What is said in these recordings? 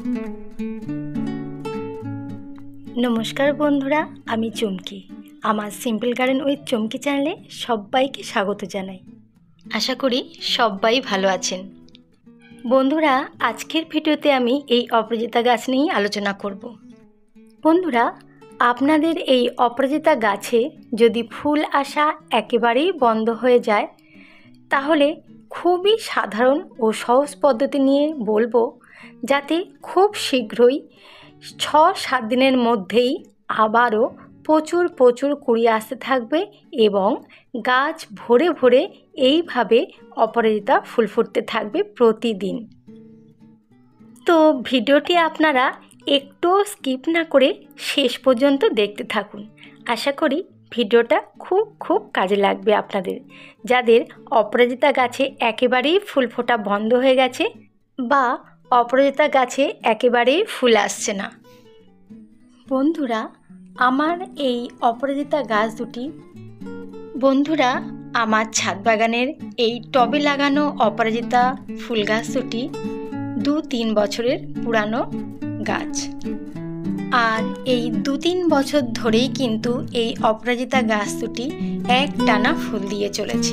নমস্কার বন্ধুরা, আমি চুমকি। আমার সিম্পল গার্ডেন উইথ চুমকি চ্যানেলে সবাইকে স্বাগত জানাই। আশা করি সবাই ভালো আছেন। বন্ধুরা, আজকের ভিডিওতে আমি এই অপরাজিতা গাছ নিয়েই আলোচনা করব। বন্ধুরা, আপনাদের এই অপরাজিতা গাছে যদি ফুল আসা একেবারেই বন্ধ হয়ে যায়, তাহলে খুবই সাধারণ ও সহজ পদ্ধতি নিয়ে বলবো, যাতে খুব শীঘ্রই 6-7 দিনের মধ্যেই আবারও প্রচুর কুড়ি আসতে থাকবে এবং গাছ ভরে ভরে এইভাবে অপরাজিতা ফুল ফুটতে থাকবে প্রতিদিন। তো ভিডিওটি আপনারা একটু স্কিপ না করে শেষ পর্যন্ত দেখতে থাকুন। আশা করি ভিডিওটা খুব কাজে লাগবে আপনাদের, যাদের অপরাজিতা গাছে একেবারেই ফুল ফোটা বন্ধ হয়ে গেছে বা অপরাজিতা গাছে একেবারেই ফুল আসছে না। বন্ধুরা, আমার এই অপরাজিতা গাছ দুটি আমার ছাদ বাগানের এই টবে লাগানো অপরাজিতা ফুল গাছ দুটি 2-3 বছরের পুরানো গাছ। আর এই 2-3 বছর ধরেই কিন্তু এই অপরাজিতা গাছ দুটি একটানা ফুল দিয়ে চলেছে।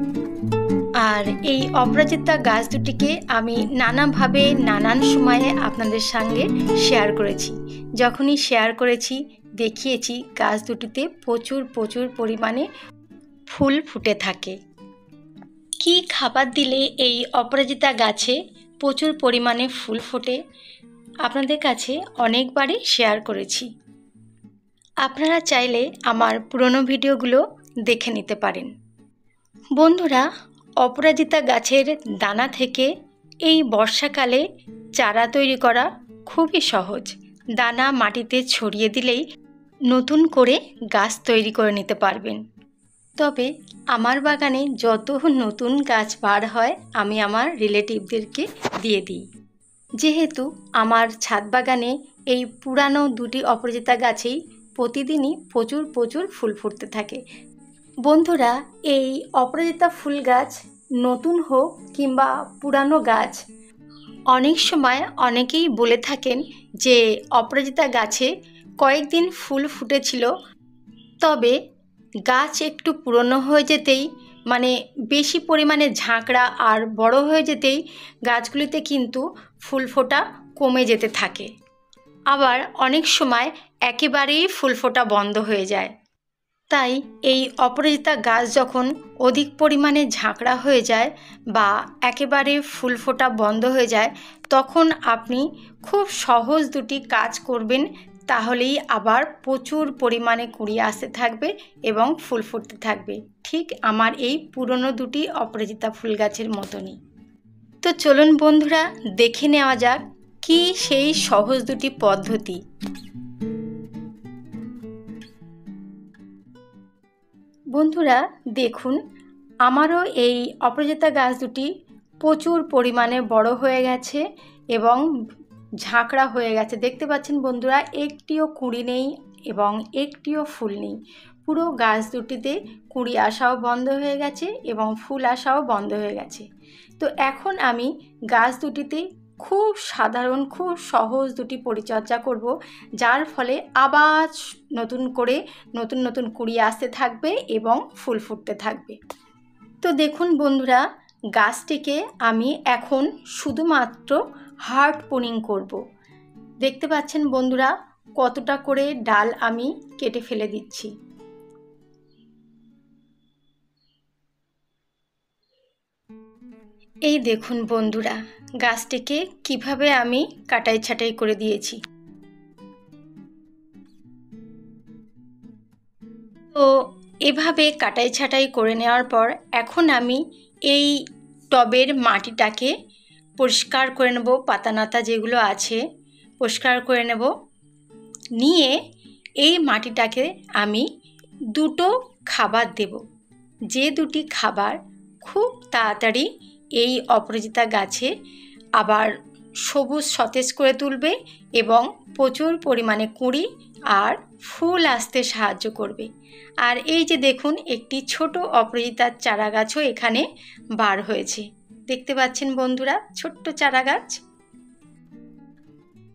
আর এই অপরাজিতা গাছ দুটিকে আমি নানাভাবে নানান সময়ে আপনাদের সঙ্গে শেয়ার করেছি। যখনই শেয়ার করেছি, দেখিয়েছি গাছ দুটিতে প্রচুর পরিমাণে ফুল ফুটে থাকে। কি খাবার দিলে এই অপরাজিতা গাছে প্রচুর পরিমাণে ফুল ফোটে আপনাদের কাছে অনেকবারই শেয়ার করেছি। আপনারা চাইলে আমার পুরনো ভিডিওগুলো দেখে নিতে পারেন। বন্ধুরা, অপরাজিতা গাছের দানা থেকে এই বর্ষাকালে চারা তৈরি করা খুবই সহজ। দানা মাটিতে ছড়িয়ে দিলেই নতুন করে গাছ তৈরি করে নিতে পারবেন। তবে আমার বাগানে যত নতুন গাছ বার হয় আমি আমার রিলেটিভদেরকে দিয়ে দিই, যেহেতু আমার ছাদ বাগানে এই পুরানো দুটি অপরাজিতা গাছেই প্রতিদিনই প্রচুর ফুল ফুটতে থাকে। বন্ধুরা, এই অপরাজিতা ফুল গাছ নতুন হোক কিংবা পুরানো গাছ, অনেক সময় অনেকেই বলে থাকেন যে অপরাজিতা গাছে কয়েকদিন ফুল ফুটেছিল, তবে গাছ একটু পুরনো হয়ে যেতেই, মানে বেশি পরিমাণে ঝাঁকড়া আর বড় হয়ে যেতেই গাছগুলিতে কিন্তু ফুল ফোটা কমে যেতে থাকে। আবার অনেক সময় একেবারেই ফুল ফোটা বন্ধ হয়ে যায়। তাই এই অপরাজিতা গাছ যখন অধিক পরিমাণে ঝাঁকড়া হয়ে যায় বা একেবারে ফুল ফোটা বন্ধ হয়ে যায়, তখন আপনি খুব সহজ দুটি কাজ করবেন, তাহলেই আবার প্রচুর পরিমাণে কুড়ি আসতে থাকবে এবং ফুল ফুটতে থাকবে, ঠিক আমার এই পুরনো দুটি অপরাজিতা ফুল গাছের মতনই। তো চলুন বন্ধুরা, দেখে নেওয়া যাক কি সেই সহজ দুটি পদ্ধতি। বন্ধুরা দেখুন, আমারও এই অপরাজিতা গাছ দুটি প্রচুর পরিমাণে বড় হয়ে গেছে এবং ঝাঁকড়া হয়ে গেছে। দেখতে পাচ্ছেন বন্ধুরা, একটিও কুঁড়ি নেই এবং একটিও ফুল নেই। পুরো গাছ দুটিতে কুঁড়ি আসাও বন্ধ হয়ে গেছে এবং ফুল আসাও বন্ধ হয়ে গেছে। তো এখন আমি গাছ দুটিতে খুব সাধারণ খুব সহজ দুটি পরিচর্যা করব, যার ফলে আবার নতুন করে নতুন কুঁড়ি আসতে থাকবে এবং ফুল ফুটতে থাকবে। তো দেখুন বন্ধুরা, গাছটিকে আমি এখন শুধুমাত্র হার্ড পোনিং করব। দেখতে পাচ্ছেন বন্ধুরা, কতটা করে ডাল আমি কেটে ফেলে দিচ্ছি। এই দেখুন বন্ধুরা, গাছটিকে কিভাবে আমি কাটাই ছাঁটাই করে দিয়েছি। তো এভাবে কাটাই ছাঁটাই করে নেওয়ার পর এখন আমি এই টবের মাটিটাকে পরিষ্কার করে নেব, পাতা নাতা যেগুলো আছে পরিষ্কার করে নেব। নিয়ে এই মাটিটাকে আমি দুটো খাবার দেব, যে দুটি খাবার খুব তাড়াতাড়ি এই অপরাজিতা গাছে আবার সবুজ সতেজ করে তুলবে এবং প্রচুর পরিমাণে কুঁড়ি আর ফুল আসতে সাহায্য করবে। আর এই যে দেখুন, একটি ছোট অপরাজিতার চারা গাছও এখানে বার হয়েছে। দেখতে পাচ্ছেন বন্ধুরা, ছোট্ট চারা গাছ।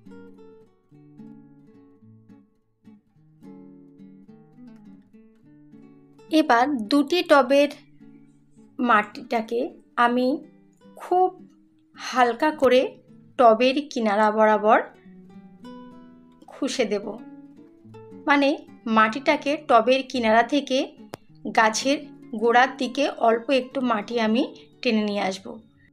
এবার দুটি টবের মাটিটাকে আমি খুব হালকা করে টবের কিনারা বরাবর খুশে দেব, মানে মাটিটাকে টবের কিনারা থেকে গাছের গোড়ার দিকে অল্প একটু মাটি আমি টেনে নিয়ে আসব।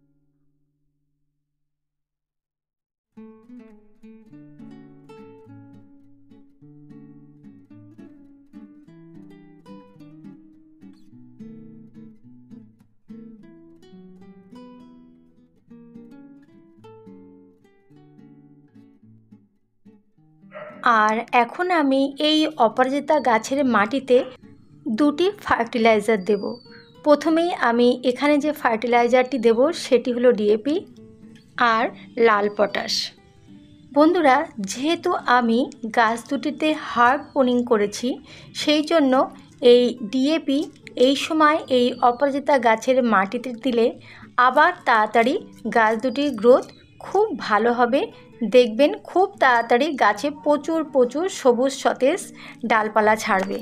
আর এখন আমি এই অপরাজিতা গাছের মাটিতে দুটি ফার্টিলাইজার দেব। প্রথমেই আমি এখানে যে ফার্টিলাইজারটি দেব সেটি হলো ডিএপি আর লাল পটাশ। বন্ধুরা, যেহেতু আমি গাছ দুটিতে হার্ড পোনিং করেছি, সেই জন্য এই ডিএপি এই সময় এই অপরাজিতা গাছের মাটিতে দিলে আবার তাড়াতাড়ি গাছ দুটির গ্রোথ খুব ভালো হবে। দেখবেন খুব তাড়াতাড়ি গাছে প্রচুর প্রচুর সবুজ সতেজ ডালপালা ছাড়বে।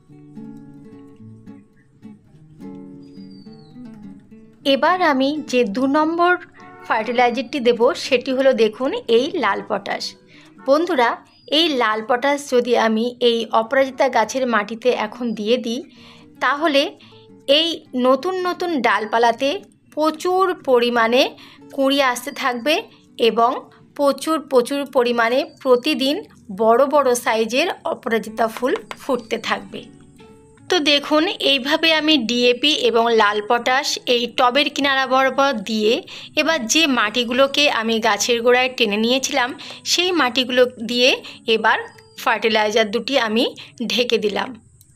এবার আমি যে 2 নম্বর ফার্টিলাইজারটি দেব সেটি হলো দেখুন এই লাল পটাশ। বন্ধুরা, এই লাল পটাশ যদি আমি এই অপরাজিতা গাছের মাটিতে এখন দিয়ে দিই, তাহলে এই নতুন নতুন ডালপালাতে প্রচুর পরিমাণে কুঁড়ি আসতে থাকবে এবং প্রচুর প্রচুর পরিমাণে প্রতিদিন বড় বড় সাইজের অপরাজিতা ফুল ফুটতে থাকবে। তো দেখুন, এইভাবে আমি ডিএপি এবং লাল পটাশ এই টবের কিনারা বরাবর দিয়ে এবার যে মাটিগুলোকে আমি গাছের গোড়ায় টেনে নিয়েছিলাম সেই মাটিগুলো দিয়ে এবার ফার্টিলাইজার দুটি আমি ঢেকে দিলাম।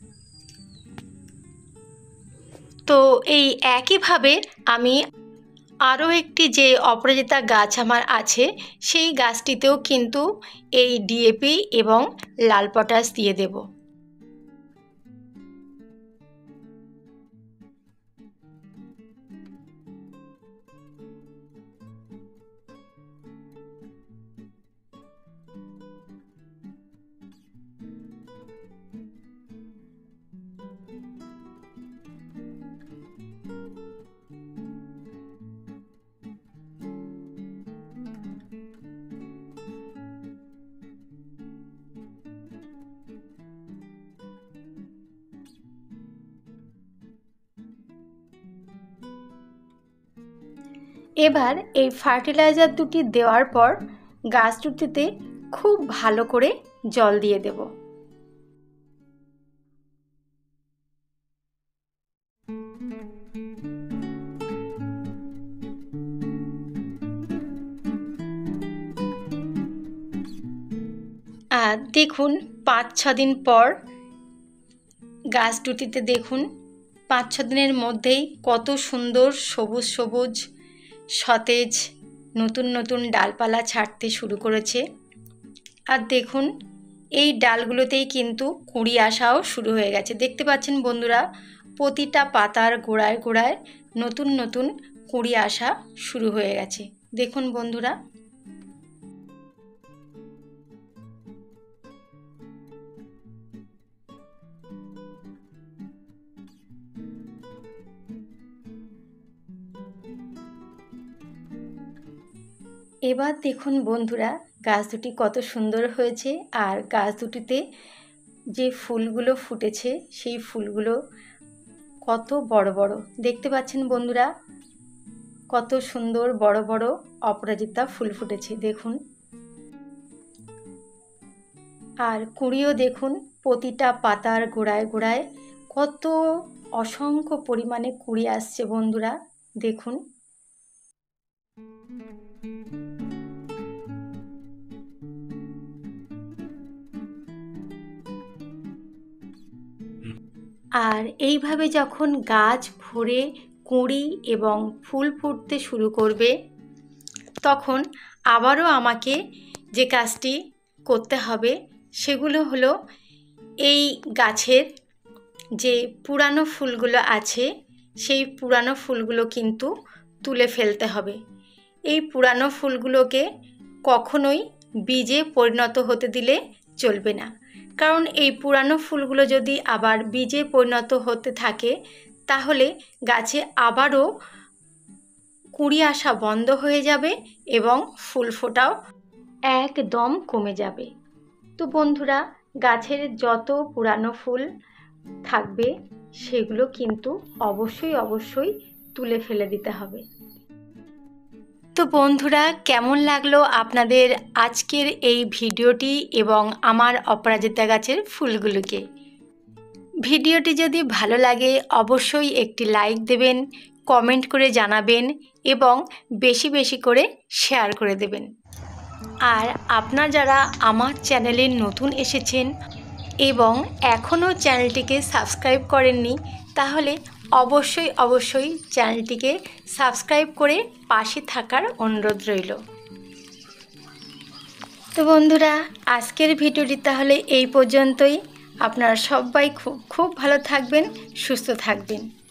তো এই একইভাবে আমি আরও একটি যে অপরাজিতা গাছ আমার আছে সেই গাছটিতেও কিন্তু এই ডিএপি এবং লাল পটাশ দিয়ে দেব। এবার এই ফার্টিলাইজার দুটি দেওয়ার পর গাছ দুটিতে খুব ভালো করে জল দিয়ে দেব। আর দেখুন 5-6 দিন পর গাছ দুটিতে দেখুন 5-6 দিনের মধ্যেই কত সুন্দর সবুজ সবুজ সতেজ নতুন নতুন ডালপালা ছাড়তে শুরু করেছে। আর দেখুন এই ডালগুলোতেই কিন্তু কুঁড়ি আসাও শুরু হয়ে গেছে। দেখতে পাচ্ছেন বন্ধুরা, প্রতিটা পাতার গোড়ায় গোড়ায় নতুন নতুন কুঁড়ি আসা শুরু হয়ে গেছে। দেখুন বন্ধুরা, এবার দেখুন বন্ধুরা গাছ দুটি কত সুন্দর হয়েছে। আর গাছ দুটিতে যে ফুলগুলো ফুটেছে সেই ফুলগুলো কত বড় বড়। দেখতে পাচ্ছেন বন্ধুরা, কত সুন্দর বড় বড় অপরাজিতা ফুল ফুটেছে দেখুন। আর কুঁড়িও দেখুন প্রতিটা পাতার গোড়ায় গোড়ায় কত অসংখ্য পরিমাণে কুঁড়ি আসছে বন্ধুরা দেখুন। আর এইভাবে যখন গাছ ভরে কুঁড়ি এবং ফুল ফুটতে শুরু করবে, তখন আবারও আমাকে যে কাজটি করতে হবে সেগুলো হলো এই গাছের যে পুরানো ফুলগুলো আছে সেই পুরানো ফুলগুলো কিন্তু তুলে ফেলতে হবে। এই পুরানো ফুলগুলোকে কখনোই বীজে পরিণত হতে দিলে চলবে না, কারণ এই পুরানো ফুলগুলো যদি আবার বীজে পরিণত হতে থাকে তাহলে গাছে আবারও কুঁড়ি আসা বন্ধ হয়ে যাবে এবং ফুল ফোটাও একদম কমে যাবে। তো বন্ধুরা, গাছের যত পুরানো ফুল থাকবে সেগুলো কিন্তু অবশ্যই তুলে ফেলে দিতে হবে। তো বন্ধুরা, কেমন লাগলো আপনাদের আজকের এই ভিডিওটি এবং আমার অপরাজিতা গাছের ফুলগুলোকে? ভিডিওটি যদি ভালো লাগে অবশ্যই একটি লাইক দেবেন, কমেন্ট করে জানাবেন এবং বেশি বেশি করে শেয়ার করে দেবেন। আর আপনারা যারা আমার চ্যানেলে নতুন এসেছেন এবং এখনও চ্যানেলটিকে সাবস্ক্রাইব করেননি তাহলে অবশ্যই চ্যানেলটিকে সাবস্ক্রাইব করে পাশে থাকার অনুরোধ রইল। তো বন্ধুরা, আজকের ভিডিওটি তাহলে এই পর্যন্তই। আপনারা সবাই খুব ভালো থাকবেন, সুস্থ থাকবেন।